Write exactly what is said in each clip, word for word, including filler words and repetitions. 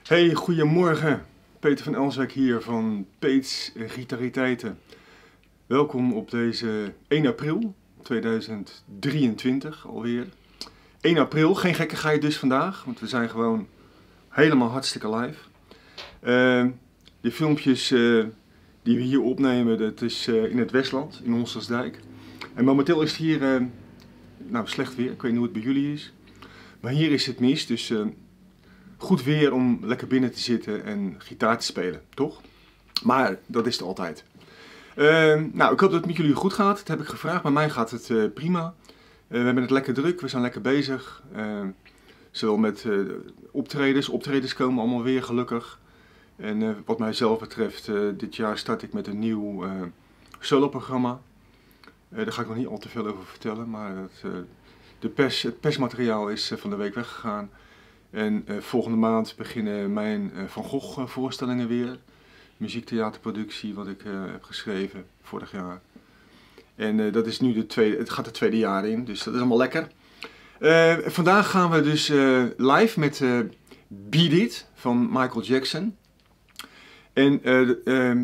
Hey, goedemorgen. Peter van Elswijk hier van Peets Gitariteiten. Welkom op deze één april tweeduizend drieëntwintig alweer. één april, geen gekkigheid dus vandaag, want we zijn gewoon helemaal hartstikke live. Uh, de filmpjes uh, die we hier opnemen, dat is uh, in het Westland, in Honstersdijk. En momenteel is het hier uh, nou, slecht weer, ik weet niet hoe het bij jullie is. Maar hier is het mis, dus uh, goed weer om lekker binnen te zitten en gitaar te spelen, toch? Maar dat is het altijd. Uh, nou, ik hoop dat het met jullie goed gaat. Dat heb ik gevraagd. Bij mij gaat het uh, prima. Uh, we hebben het lekker druk. We zijn lekker bezig. Uh, zowel met uh, optredens. Optredens komen allemaal weer, gelukkig. En uh, wat mijzelf betreft, uh, dit jaar start ik met een nieuw uh, soloprogramma. Uh, daar ga ik nog niet al te veel over vertellen. Maar het, uh, de pers, het persmateriaal is uh, van de week weggegaan. En uh, volgende maand beginnen mijn uh, Van Gogh voorstellingen weer. Muziektheaterproductie wat ik uh, heb geschreven vorig jaar. En uh, dat is nu de tweede, het gaat het tweede jaar in, dus dat is allemaal lekker. Uh, vandaag gaan we dus uh, live met uh, Beat It van Michael Jackson. En uh, uh,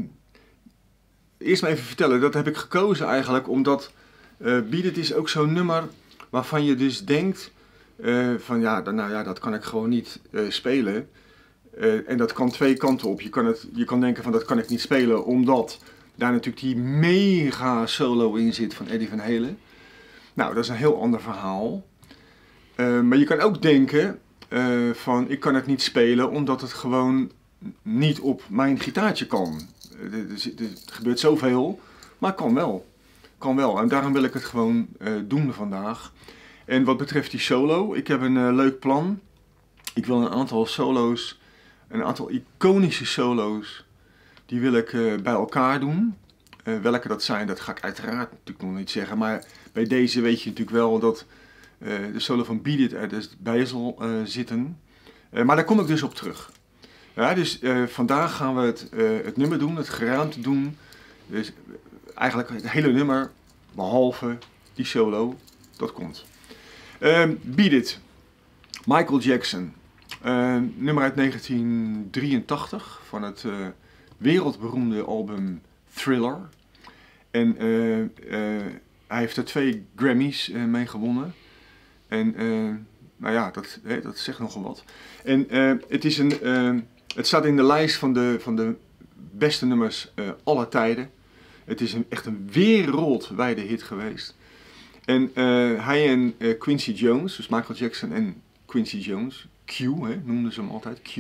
eerst maar even vertellen, dat heb ik gekozen eigenlijk omdat uh, Beat It is ook zo'n nummer waarvan je dus denkt uh, van ja, dan, nou ja, dat kan ik gewoon niet uh, spelen. Uh, en dat kan twee kanten op. Je kan, het, je kan denken van dat kan ik niet spelen omdat daar natuurlijk die mega solo in zit van Eddie Van Halen. Nou, dat is een heel ander verhaal. Uh, maar je kan ook denken uh, van ik kan het niet spelen omdat het gewoon niet op mijn gitaartje kan. Uh, er, er, er gebeurt zoveel, maar kan wel. Kan wel. En daarom wil ik het gewoon uh, doen vandaag. En wat betreft die solo, ik heb een uh, leuk plan. Ik wil een aantal solo's, een aantal iconische solo's, die wil ik uh, bij elkaar doen. Uh, welke dat zijn, dat ga ik uiteraard natuurlijk nog niet zeggen. Maar bij deze weet je natuurlijk wel dat uh, de solo van Beat It er dus bij zal uh, zitten. Uh, maar daar kom ik dus op terug. Ja, dus uh, vandaag gaan we het, uh, het nummer doen, het geraamte doen. Dus eigenlijk het hele nummer, behalve die solo, dat komt. Uh, Beat It, Michael Jackson. Uh, nummer uit negentien drieëntachtig van het uh, wereldberoemde album Thriller. En uh, uh, hij heeft er twee Grammys uh, mee gewonnen. En uh, nou ja, dat, hè, dat zegt nogal wat. En uh, het, is een, uh, het staat in de lijst van de, van de beste nummers uh, aller tijden. Het is een, echt een wereldwijde hit geweest. En uh, hij en uh, Quincy Jones, dus Michael Jackson en Quincy Jones, Q, hè, noemden ze hem altijd, Q.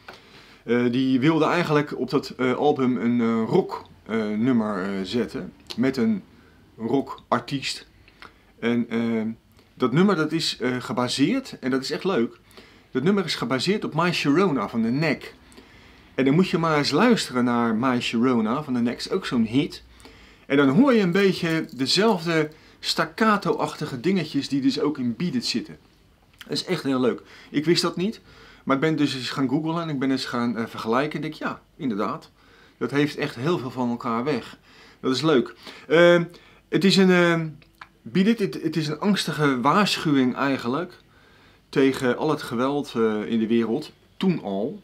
Uh, die wilden eigenlijk op dat uh, album een uh, rock uh, nummer uh, zetten. Met een rock artiest. En uh, dat nummer dat is uh, gebaseerd, en dat is echt leuk. Dat nummer is gebaseerd op My Sharona van The Knack. En dan moet je maar eens luisteren naar My Sharona van The Knack. Is ook zo'n hit. En dan hoor je een beetje dezelfde staccato-achtige dingetjes die dus ook in Beat It zitten. Dat is echt heel leuk. Ik wist dat niet, maar ik ben dus eens gaan googlen en ik ben eens gaan uh, vergelijken. En ik denk, ja, inderdaad. Dat heeft echt heel veel van elkaar weg. Dat is leuk. Uh, het is een, uh, Beat It, het, het is een angstige waarschuwing eigenlijk tegen al het geweld uh, in de wereld. Toen al.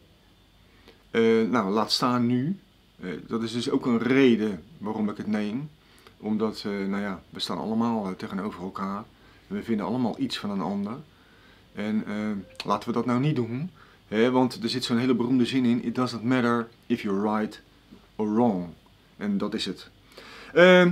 Uh, nou, laat staan nu. Uh, dat is dus ook een reden waarom ik het neem. Omdat, uh, nou ja, we staan allemaal uh, tegenover elkaar. En we vinden allemaal iets van een ander. En uh, laten we dat nou niet doen, hè, want er zit zo'n hele beroemde zin in. It doesn't matter if you're right or wrong. En dat is het. Uh,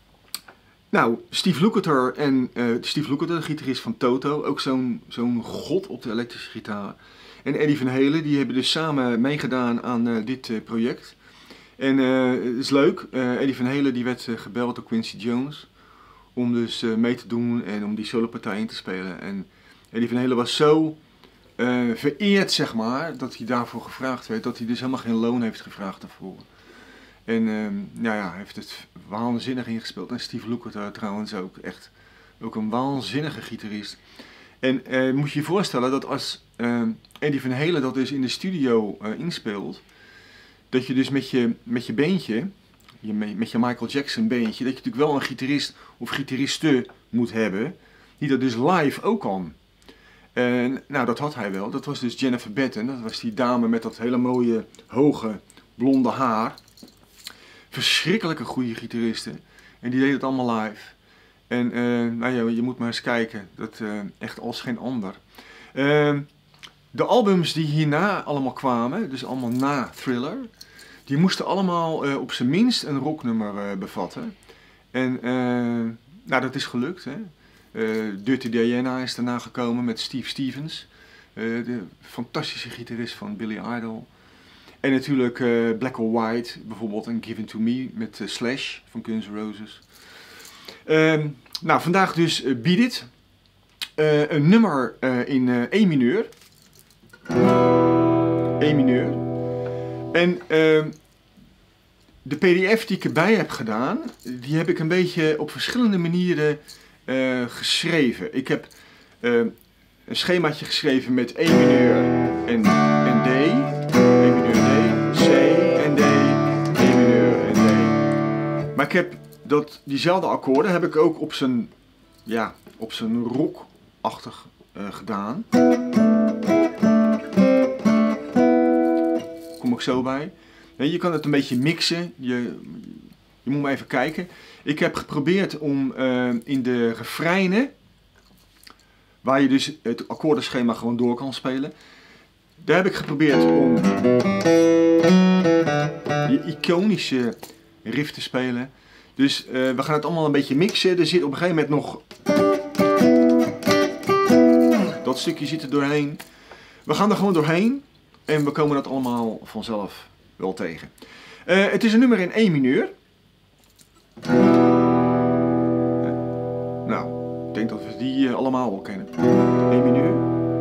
nou, Steve Lukather en uh, Steve Lukather, de gitarist van Toto, ook zo'n zo'n god op de elektrische gitaar. En Eddie Van Halen, die hebben dus samen meegedaan aan uh, dit uh, project. En uh, het is leuk. Uh, Eddie Van Halen die werd uh, gebeld door Quincy Jones om dus uh, mee te doen en om die solopartij in te spelen. En Eddie Van Halen was zo uh, vereerd, zeg maar, dat hij daarvoor gevraagd werd, dat hij dus helemaal geen loon heeft gevraagd daarvoor. En uh, nou ja, hij heeft het waanzinnig ingespeeld. En Steve Lukather trouwens ook, echt ook een waanzinnige gitarist. En uh, moet je je voorstellen dat als uh, Eddie Van Halen dat dus in de studio uh, inspeelt, dat je dus met je, met je beentje, je, met je Michael Jackson beentje, dat je natuurlijk wel een gitarist of gitariste moet hebben, die dat dus live ook kan. En nou, dat had hij wel. Dat was dus Jennifer Batten. Dat was die dame met dat hele mooie, hoge, blonde haar. Verschrikkelijke goede gitariste. En die deed het allemaal live. En uh, nou ja, je moet maar eens kijken. Dat uh, echt als geen ander. Uh, de albums die hierna allemaal kwamen, dus allemaal na Thriller, die moesten allemaal uh, op zijn minst een rocknummer uh, bevatten. En uh, nou, dat is gelukt. Hè? Uh, Dirty Diana is daarna gekomen met Steve Stevens. Uh, de fantastische gitarist van Billy Idol. En natuurlijk uh, Black or White, bijvoorbeeld, en Given to Me met uh, Slash van Guns N' Roses. Uh, nou, vandaag dus uh, Beat It. Uh, een nummer uh, in uh, E mineur. E mineur. En uh, de P D F die ik erbij heb gedaan, die heb ik een beetje op verschillende manieren uh, geschreven. Ik heb uh, een schemaatje geschreven met E mineur en, en D. E mineur D, C en D, E mineur en D. Maar ik heb dat, diezelfde akkoorden heb ik ook op zijn, ja, op zijn rockachtig uh, gedaan. Kom ik zo bij. Je kan het een beetje mixen. Je, je moet maar even kijken. Ik heb geprobeerd om uh, in de refreinen, waar je dus het akkoordenschema gewoon door kan spelen, daar heb ik geprobeerd om die iconische riff te spelen. Dus uh, we gaan het allemaal een beetje mixen. Er zit op een gegeven moment nog, dat stukje zit er doorheen. We gaan er gewoon doorheen en we komen dat allemaal vanzelf wel tegen. Uh, het is een nummer in E mineur. Nou, ik denk dat we die uh, allemaal wel kennen. E mineur.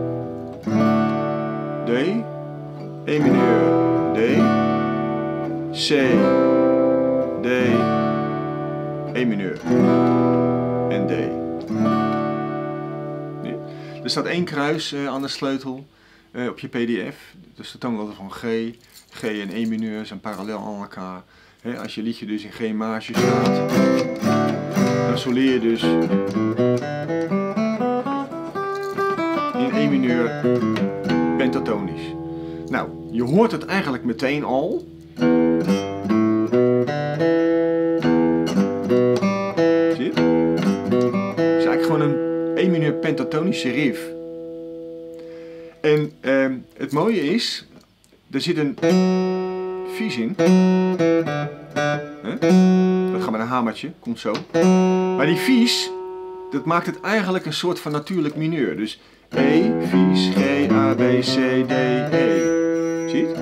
D. E mineur. D. C. D. E mineur. En D. Nee. Er staat één kruis uh, aan de sleutel uh, op je P D F. Dus de toonladder van G. G en E mineur zijn parallel aan elkaar. He, als je liedje dus in G majeur staat, dan soleer je dus in E mineur pentatonisch. Nou, je hoort het eigenlijk meteen al. Zie je? Het is eigenlijk gewoon een E mineur pentatonische riff. En uh, het mooie is, er zit een vies in. Huh? Dat gaat met een hamertje, komt zo. Maar die vies, dat maakt het eigenlijk een soort van natuurlijk mineur. Dus E, vies, G, A, B, C, D, E. Zie je het?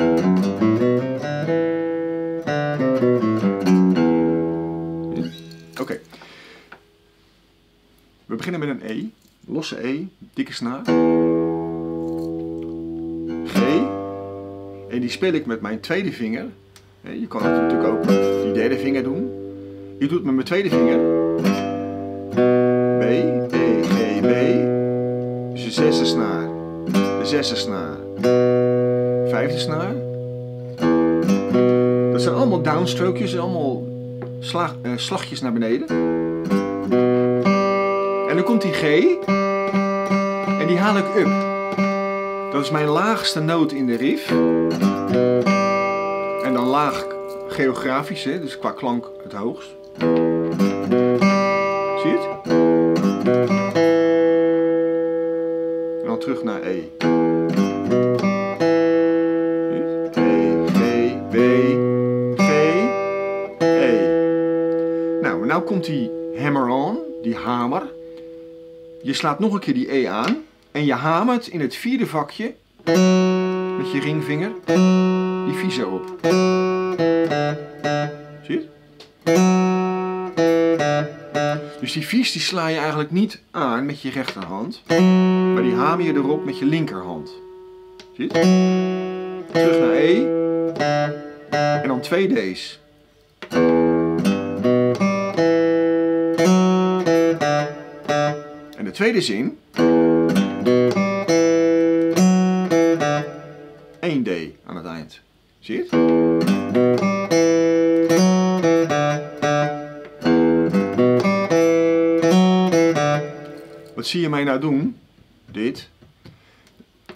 Oké. Okay. We beginnen met een E. Losse E, dikke snaar. G. En die speel ik met mijn tweede vinger. Je kan het natuurlijk ook met die derde vinger doen. Ik doe het met mijn tweede vinger. B, E, G, B. Dus de zesde snaar. De zesde snaar. Vijfde snaar. Dat zijn allemaal downstrokejes, allemaal slag, uh, slagjes naar beneden. En dan komt die G. En die haal ik up. Dat is mijn laagste noot in de riff. En dan laag geografisch, hè, dus qua klank het hoogst. Zie je het? En dan terug naar E. E, G, B, G, E. Nou, nou komt die hammer-on, die hamer. Je slaat nog een keer die E aan. En je hamert in het vierde vakje met je ringvinger die vies erop. Zie je het? Dus die vies die sla je eigenlijk niet aan met je rechterhand, maar die hamer je erop met je linkerhand. Zie je het? Terug naar E. En dan twee D's. En de tweede zin. één D aan het eind. Zie je het? Wat zie je mij nou doen? Dit.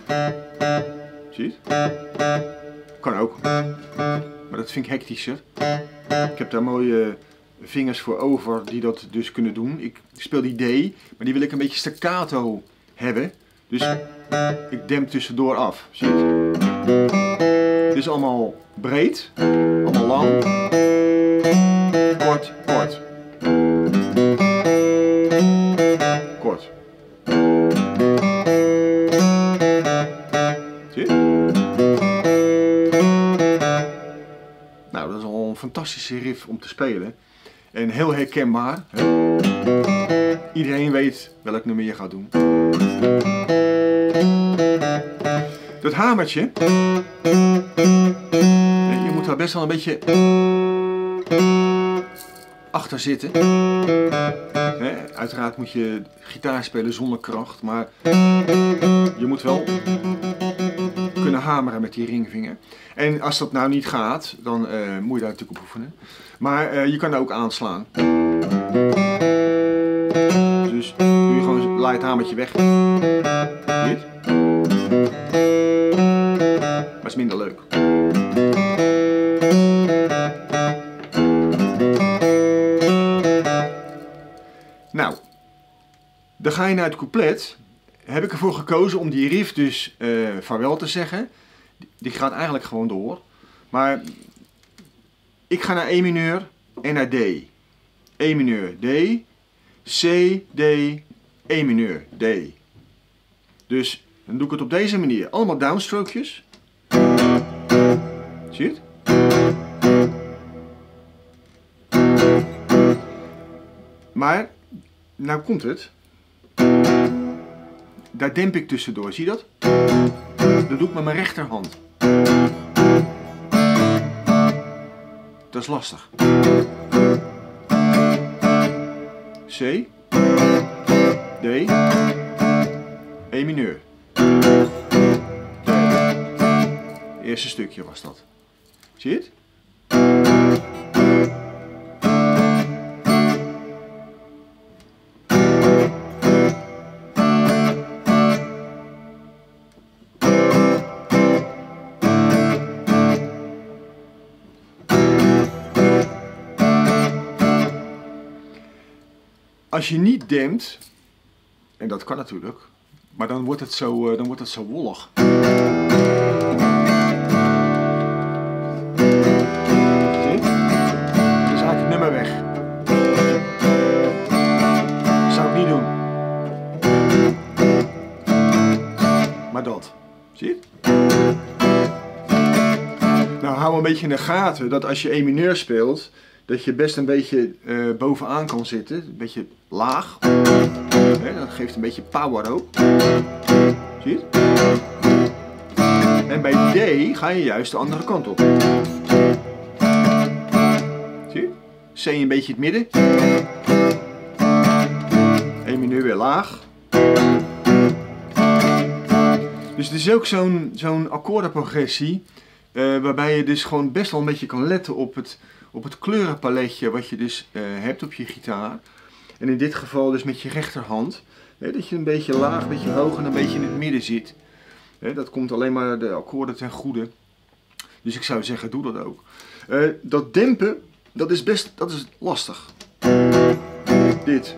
Zie je het? Kan ook. Maar dat vind ik hectischer. Ik heb daar mooie vingers voor over die dat dus kunnen doen. Ik speel die D, maar die wil ik een beetje staccato hebben. Dus ik demp tussendoor af. Zie je het? Dit is allemaal breed, allemaal lang, kort, kort. Kort. Zie je? Nou, dat is al een fantastische riff om te spelen. En heel herkenbaar. Hè? Iedereen weet welk nummer je gaat doen. Dat hamertje. Je moet daar best wel een beetje achter zitten. Hè? Uiteraard moet je gitaar spelen zonder kracht. Maar je moet wel kunnen hameren met die ringvinger. En als dat nou niet gaat, dan uh, moet je daar natuurlijk op oefenen. Maar uh, je kan er ook aanslaan. Dus doe je gewoon, laai het hamertje weg. Dit. Maar het is minder leuk. Nou, dan ga je naar het couplet. Heb ik ervoor gekozen om die riff dus uh, vaarwel te zeggen. Die gaat eigenlijk gewoon door. Maar ik ga naar E mineur en naar D. E mineur, D, C, D, E mineur, D. Dus dan doe ik het op deze manier. Allemaal downstrookjes. Zie je het? Maar, nou komt het. Daar demp ik tussendoor, zie je dat? Dat doe ik met mijn rechterhand. Dat is lastig. C, D, E mineur. D. Eerste stukje was dat. Zie je het? Als je niet dempt, en dat kan natuurlijk, maar dan wordt het zo, uh, dan wordt het zo wollig. Zie? Dan is eigenlijk het nummer weg. Dat zou ik niet doen. Maar dat. Zie je? Nou, hou een beetje in de gaten dat als je E mineur speelt, dat je best een beetje uh, bovenaan kan zitten, een beetje laag. He, dat geeft een beetje power ook. Zie je het? En bij D ga je juist de andere kant op. Zie je? C een beetje het midden. E mineur weer laag. Dus het is ook zo'n zo'n akkoordenprogressie uh, waarbij je dus gewoon best wel een beetje kan letten op het op het kleurenpaletje wat je dus uh, hebt op je gitaar. En in dit geval dus met je rechterhand. Hè, dat je een beetje laag, een beetje hoog en een beetje in het midden zit. Hè, dat komt alleen maar de akkoorden ten goede. Dus ik zou zeggen, doe dat ook. Uh, dat dempen, dat is best dat is lastig. Dit.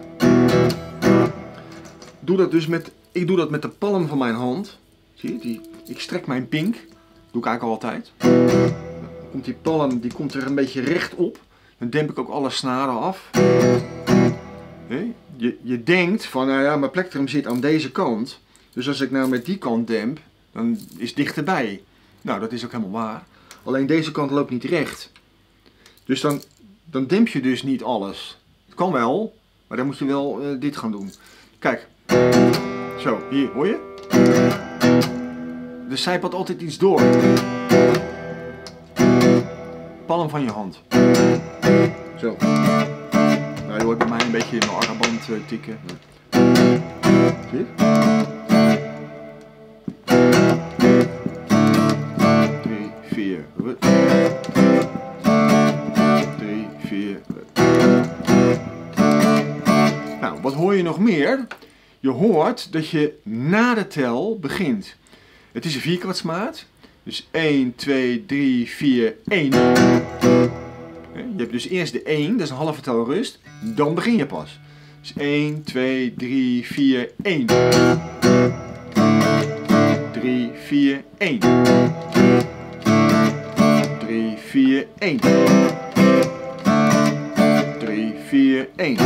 Doe dat dus met, ik doe dat met de palm van mijn hand. Zie je, die, ik strek mijn pink. Doe ik eigenlijk altijd. Komt die palm, die komt er een beetje recht op. Dan demp ik ook alle snaren af. Nee? Je, je denkt van, nou ja, mijn plektrum zit aan deze kant. Dus als ik nou met die kant demp, dan is het dichterbij. Nou, dat is ook helemaal waar. Alleen deze kant loopt niet recht. Dus dan, dan demp je dus niet alles. Het kan wel, maar dan moet je wel uh, dit gaan doen. Kijk. Zo, hier, hoor je? Er zijpelt altijd iets door. Palm van je hand. Zo. Nou, je hoort bij mij een beetje in mijn armband uh, tikken. Zie je? Drie, vier. Drie, vier. Nou, wat hoor je nog meer? Je hoort dat je na de tel begint. Het is een vierkwartsmaat. Dus één, twee, drie, vier, één. Je hebt dus eerst de één, dat is een halve tel rust. Dan begin je pas. Dus één, twee, drie, vier, één. drie, vier, één. drie, vier, één. drie, vier, één.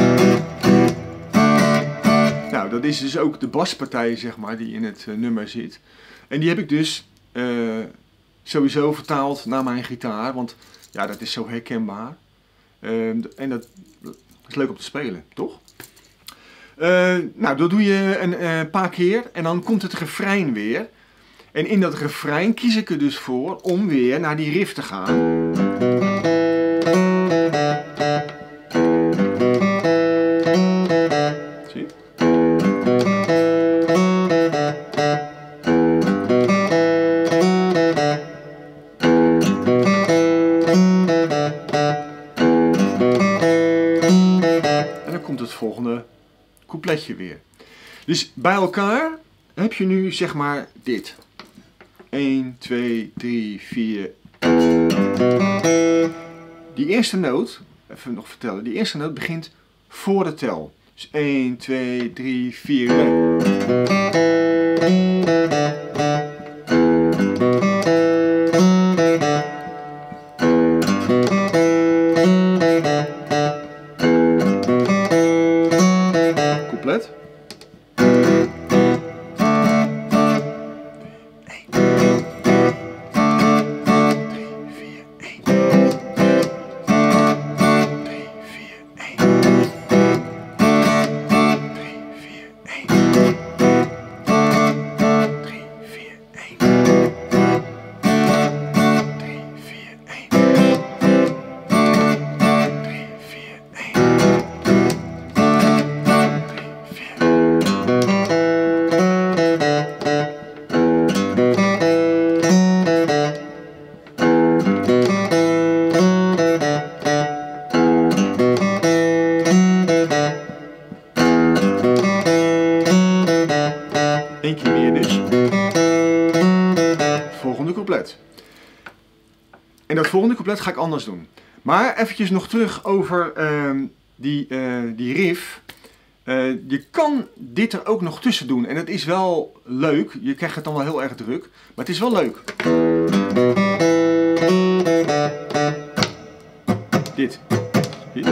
Nou, dat is dus ook de baspartij, zeg maar, die in het uh, nummer zit. En die heb ik dus uh, sowieso vertaald naar mijn gitaar, want ja, dat is zo herkenbaar. Uh, en dat, dat is leuk om te spelen, toch? Uh, nou, dat doe je een uh, paar keer en dan komt het refrein weer. En in dat refrein kies ik er dus voor om weer naar die riff te gaan. Zie je? En dan komt het volgende coupletje weer. Dus bij elkaar heb je nu zeg maar dit. één, twee, drie, vier. Die eerste noot, even nog vertellen, die eerste noot begint voor de tel. Dus één, twee, drie, vier. Couplet. Eén keer meer dus. Volgende couplet. En dat volgende couplet ga ik anders doen. Maar eventjes nog terug over uh, die, uh, die riff. Uh, je kan dit er ook nog tussen doen. En het is wel leuk. Je krijgt het dan wel heel erg druk. Maar het is wel leuk. Dit. Dit.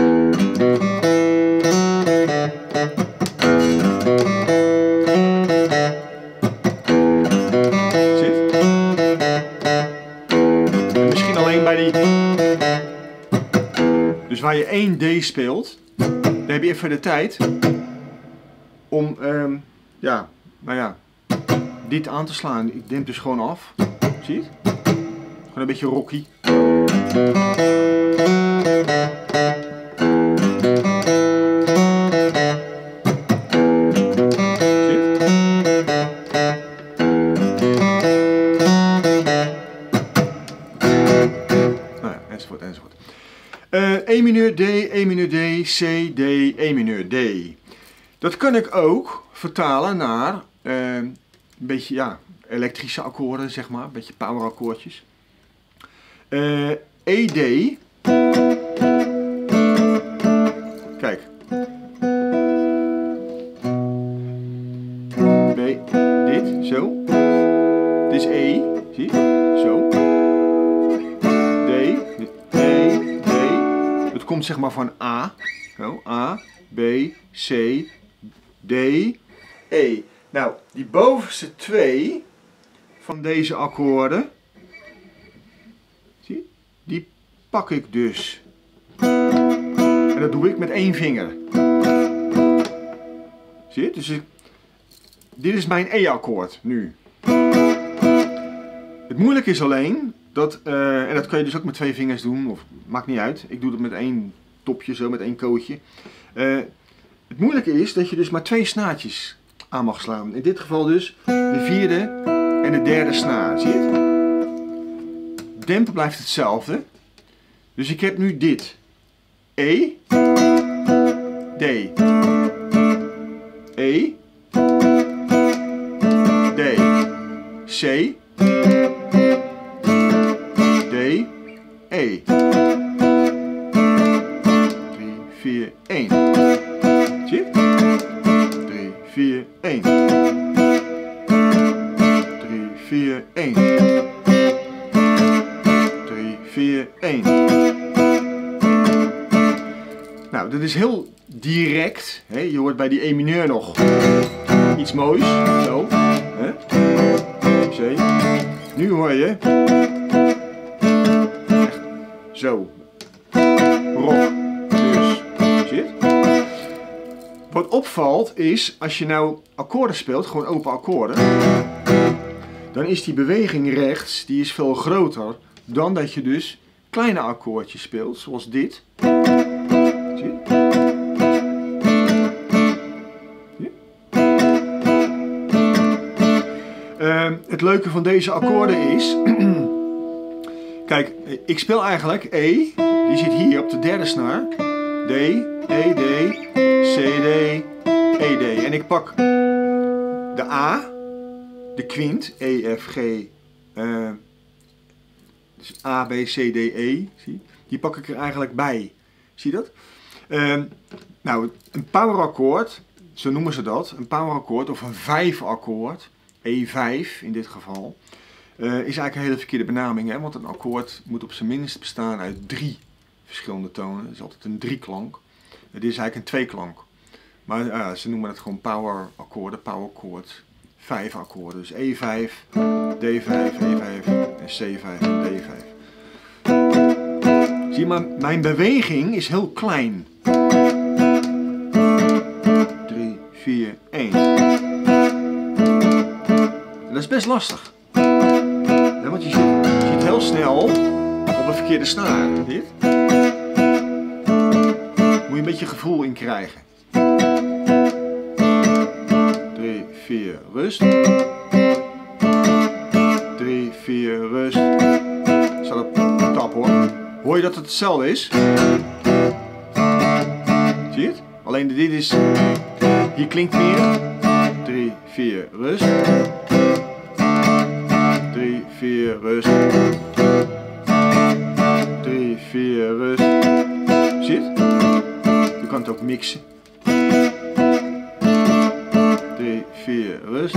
Dus waar je één D speelt, dan heb je even de tijd om um, ja, nou ja, dit aan te slaan. Ik demp dus gewoon af. Zie je het? Gewoon een beetje rocky. Enzovoort, enzovoort. Uh, E mineur D, E mineur D, C, D, E mineur D. Dat kan ik ook vertalen naar uh, een beetje ja, elektrische akkoorden, zeg maar, een beetje power akkoordjes. Uh, E D. Kijk. B, dit, zo. Dit is E, zie je? Zo. Komt zeg maar van A, zo, A, B, C, D, E. Nou, die bovenste twee van deze akkoorden, zie, die pak ik dus. En dat doe ik met één vinger. Zie je? Dus ik, dit is mijn E-akkoord nu. Het moeilijke is alleen dat, uh, en dat kan je dus ook met twee vingers doen, of maakt niet uit. Ik doe het met één topje, zo met één kootje. Uh, het moeilijke is dat je dus maar twee snaartjes aan mag slaan. In dit geval dus de vierde en de derde snaar. Zie je het? Dempen blijft hetzelfde. Dus ik heb nu dit. E, D, E, D, C, C, D, E. drie, vier, één. Zie je? drie, vier, één. drie, vier, één. drie, vier, één. Nou, dit is heel direct. Hè? Je hoort bij die E mineur nog iets moois. Zo. Hè? C. Nu hoor je echt zo. Rock. Dus, zie je het? Wat opvalt is, als je nou akkoorden speelt, gewoon open akkoorden, dan is die beweging rechts, die is veel groter dan dat je dus kleine akkoordjes speelt, zoals dit. Zie je? Zie je? Uh, het leuke van deze akkoorden is, kijk, ik speel eigenlijk E, die zit hier op de derde snaar, D, E, D, C, D, E, D. En ik pak de A, de kwint, E, F, G, uh, dus A, B, C, D, E, zie? Die pak ik er eigenlijk bij. Zie je dat? Uh, nou, een powerakkoord, zo noemen ze dat, een powerakkoord of een vijfakkoord, E vijf in dit geval, uh, is eigenlijk een hele verkeerde benaming, hè? Want een akkoord moet op zijn minst bestaan uit drie verschillende tonen. Het is altijd een drieklank. Dit is eigenlijk een tweeklank. Maar uh, ze noemen het gewoon powerakkoorden, powerakkoord, vijf akkoorden. Dus E vijf, D vijf, E vijf en C vijf en D vijf. Zie je, maar mijn beweging is heel klein. drie, vier, één. En dat is best lastig. Ja, want je zit, je zit heel snel op een verkeerde snaar. Dit. Moet je een beetje gevoel in krijgen. drie, vier, rust. drie, vier, rust. Staat op tap hoor. Hoor je dat het hetzelfde is? Zie je het? Alleen dit is, hier klinkt meer. drie, vier, rust. drie, vier, rust. drie, vier, rust. Zie je het? Je kan het ook mixen. drie, vier, rust.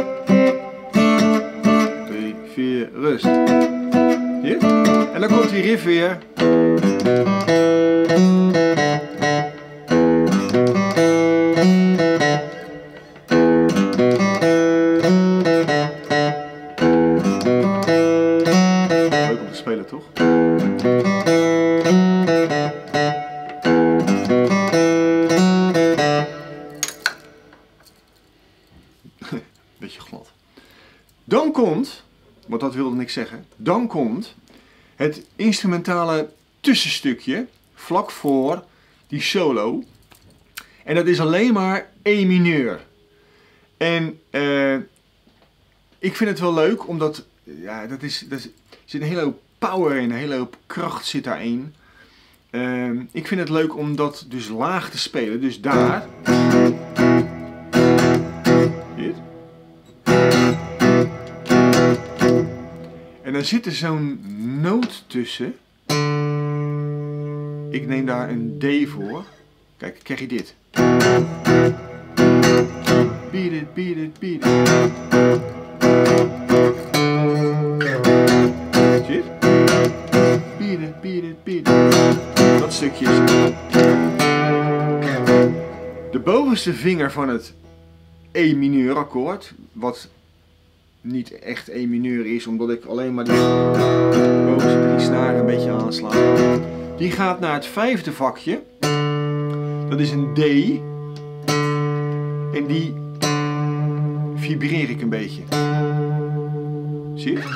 drie, vier, rust. Zie je het? En dan komt die riff weer. Leuk om te spelen, toch? Beetje glad. Dan komt, want dat wilde ik zeggen, dan komt het instrumentale tussenstukje vlak voor die solo. En dat is alleen maar E mineur. En uh, ik vind het wel leuk, omdat ja, dat is, dat is, er zit een hele hoop power in, een hele hoop kracht zit daarin. Uh, ik vind het leuk om dat dus laag te spelen, dus daar. Dit. En dan zit er zo'n noot tussen. Ik neem daar een D voor. Kijk, krijg je dit. Beat it, beat it, beat it. Zie je het? Beat it, beat it, beat it. Dat stukje is het. De bovenste vinger van het E mineur akkoord, wat niet echt E mineur is, omdat ik alleen maar die bovenste drie snaren een beetje aansla. Die gaat naar het vijfde vakje. Dat is een D. En die vibreer ik een beetje. Zie je?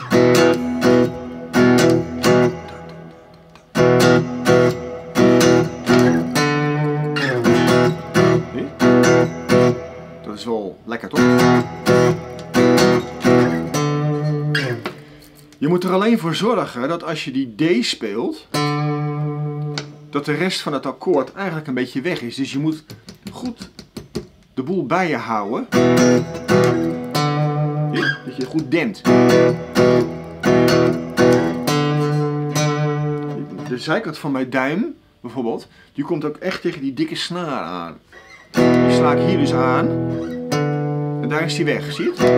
Zie je? Dat is wel lekker, toch? Je moet er alleen voor zorgen dat als je die D speelt, dat de rest van het akkoord eigenlijk een beetje weg is. Dus je moet goed de boel bij je houden. Hier, dat je goed dempt. De zijkant van mijn duim, bijvoorbeeld, die komt ook echt tegen die dikke snaar aan. Die sla ik hier dus aan. En daar is die weg, zie je het?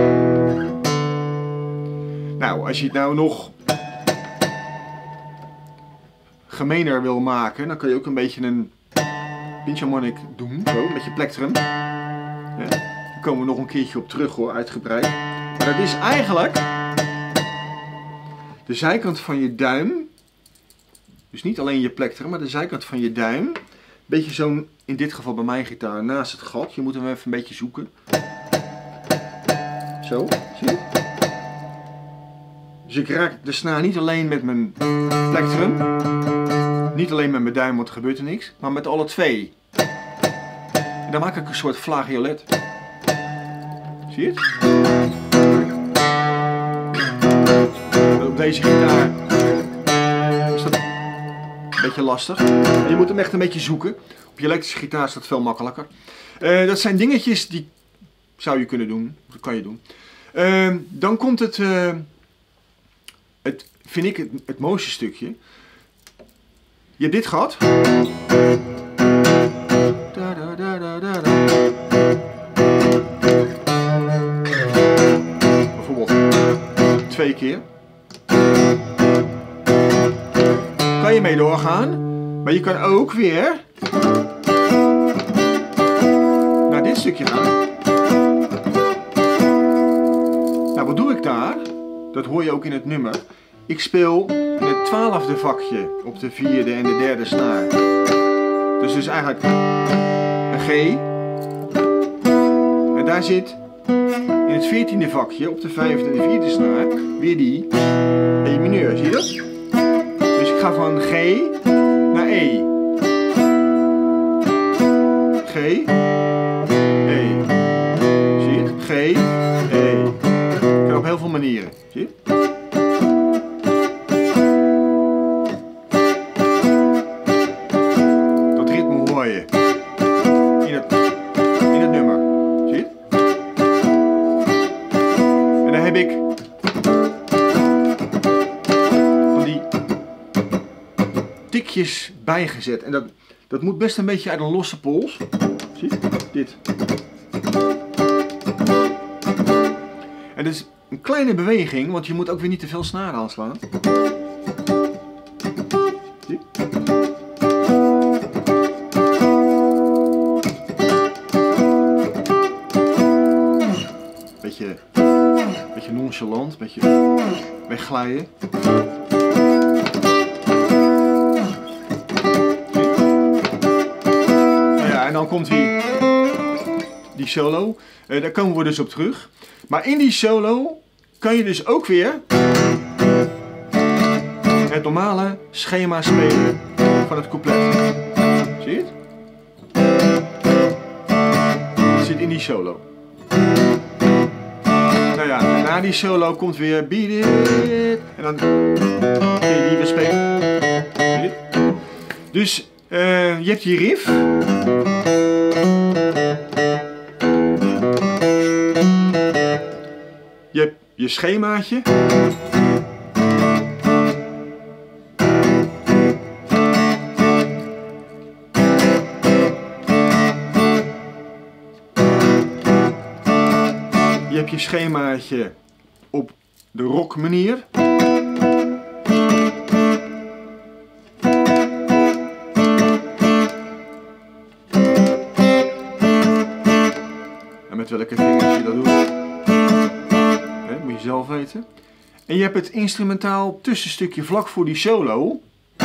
Nou, als je het nou nog gemener wil maken, dan kan je ook een beetje een pinch-harmonic doen, zo, met je plectrum. Ja, daar komen we nog een keertje op terug hoor, uitgebreid. Maar dat is eigenlijk de zijkant van je duim, dus niet alleen je plectrum, maar de zijkant van je duim. Een beetje zo'n, in dit geval bij mijn gitaar, naast het gat. Je moet hem even een beetje zoeken. Zo, zie je? Dus ik raak de snaar niet alleen met mijn plectrum, niet alleen met mijn duim, want er gebeurt er niks, maar met alle twee. En dan maak ik een soort flageolet. Zie je het? Op deze gitaar is dat een beetje lastig. Je moet hem echt een beetje zoeken. Op je elektrische gitaar is dat veel makkelijker. Uh, dat zijn dingetjes die zou je kunnen doen. Dat kan je doen. Uh, dan komt het, uh, het, vind ik het, het mooiste stukje. Je hebt dit gehad. Da, da, da, da, da, da. Bijvoorbeeld twee keer. Kan je mee doorgaan, maar je kan ook weer naar dit stukje gaan. Nou, wat doe ik daar? Dat hoor je ook in het nummer. Ik speel in het twaalfde vakje op de vierde en de derde snaar. Dus dus eigenlijk een G. En daar zit in het veertiende vakje op de vijfde en de vierde snaar weer die E mineur. Zie je dat? Dus ik ga van G naar E. G, E. Zie je het? G, E. Kan op heel veel manieren. Zie je? Dat ritme hoor je in het, in het nummer. Zie je? En dan heb ik van die tikjes bijgezet. En dat, dat moet best een beetje uit een losse pols. Zie je? Dit. En dat is een kleine beweging, want je moet ook weer niet te veel snaren aanslaan. Zie je? Beetje, beetje nonchalant, beetje wegglijden. En dan komt die, die solo, uh, daar komen we dus op terug. Maar in die solo kan je dus ook weer het normale schema spelen van het couplet. Zie je het? Het zit in die solo. Nou ja, na die solo komt weer beat it. En dan kun je die weer spelen. Zie je het? Dus uh, je hebt je riff. Je hebt je schemaatje. Je hebt je schemaatje op de rock manier. En met welke vingers je dat doet, hè, moet je zelf weten. En je hebt het instrumentaal tussenstukje vlak voor die solo.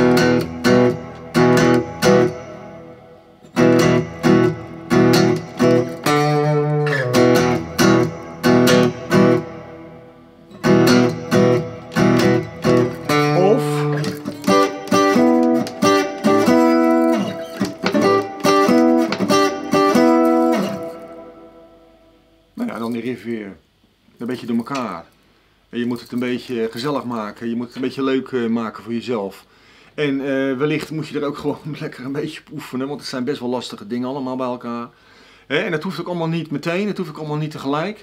Weer een beetje door elkaar. En je moet het een beetje gezellig maken. Je moet het een beetje leuk uh, maken voor jezelf. En uh, wellicht moet je er ook gewoon lekker een beetje op oefenen. Want het zijn best wel lastige dingen allemaal bij elkaar. Hè? En dat hoeft ook allemaal niet meteen. Het hoeft ook allemaal niet tegelijk.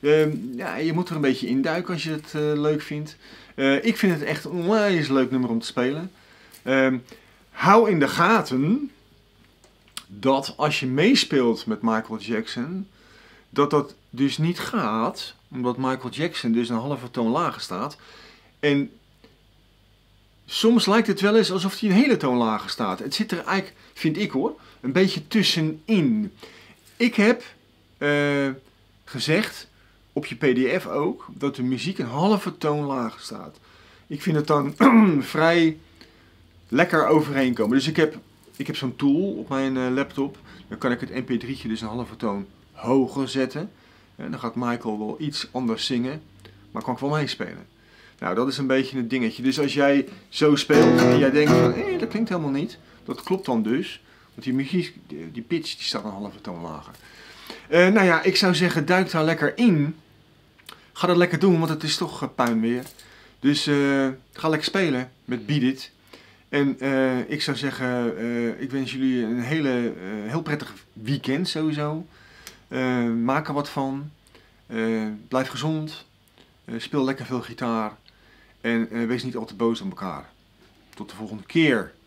Uh, ja, je moet er een beetje induiken als je het uh, leuk vindt. Uh, ik vind het echt een onwijs leuk nummer om te spelen. Uh, hou in de gaten dat als je meespeelt met Michael Jackson, dat dat dus niet gaat, omdat Michael Jackson dus een halve toon lager staat. En soms lijkt het wel eens alsof hij een hele toon lager staat. Het zit er eigenlijk, vind ik hoor, een beetje tussenin. Ik heb uh, gezegd, op je P D F ook, dat de muziek een halve toon lager staat. Ik vind het dan vrij lekker overeenkomen. Dus ik heb, ik heb zo'n tool op mijn uh, laptop. Dan kan ik het M P drie'tje dus een halve toon hoger zetten. En dan gaat Michael wel iets anders zingen, maar kan ik wel meespelen. Nou, dat is een beetje een dingetje. Dus als jij zo speelt en jij denkt van, hé, dat klinkt helemaal niet. Dat klopt dan dus. Want die muziek, die pitch, die staat een halve toon lager. Uh, nou ja, ik zou zeggen, duik daar lekker in. Ga dat lekker doen, want het is toch uh, puin weer. Dus uh, ga lekker spelen met Beat It. En uh, ik zou zeggen, uh, ik wens jullie een hele, uh, heel prettig weekend sowieso. Uh, maak er wat van. Uh, blijf gezond. Uh, speel lekker veel gitaar. En uh, wees niet al te boos op elkaar. Tot de volgende keer.